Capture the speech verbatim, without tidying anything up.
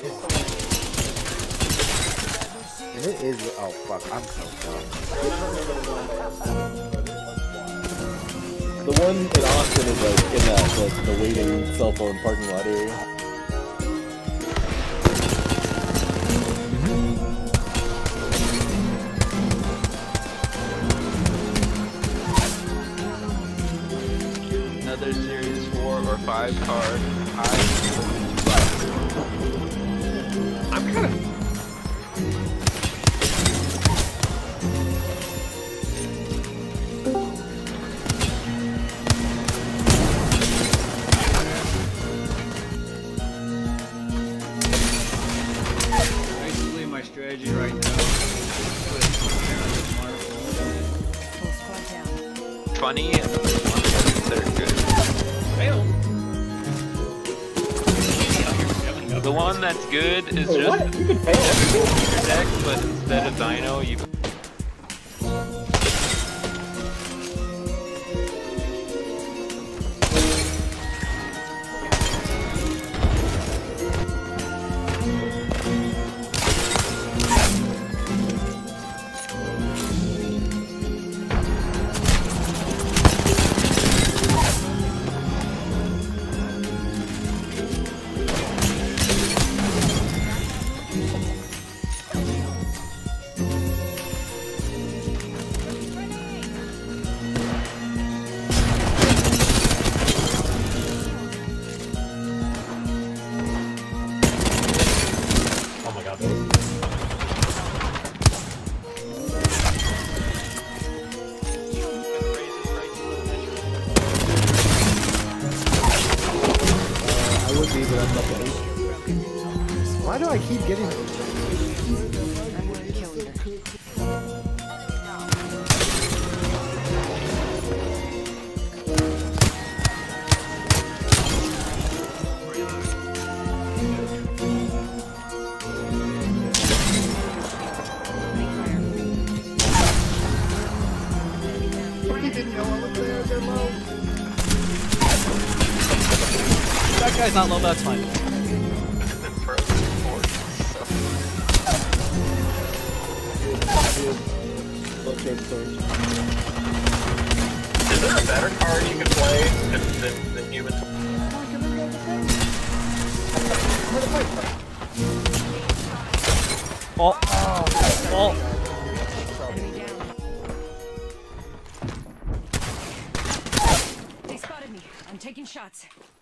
And it is. Oh fuck! I'm so dumb. The one in Austin is like in that the, the waiting cell phone parking lot area. Another series four or five card. I I'm kind of. Basically, my strategy right now. Funny and the ones that are good. Fail. The one that's good is Wait, just what? You can fail. your deck, but instead of Dino, you. Oh my god, I would be, but I'm not gonna. Why do I keep getting? That guy's not low, that's fine. Is there a better card you can play than, than, than human? Oh, oh. They spotted me. I'm taking shots.